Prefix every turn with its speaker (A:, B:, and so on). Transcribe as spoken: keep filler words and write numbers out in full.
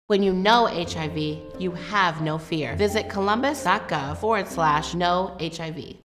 A: When you know H I V, you have no fear. Visit columbus dot gov forward slash know H I V.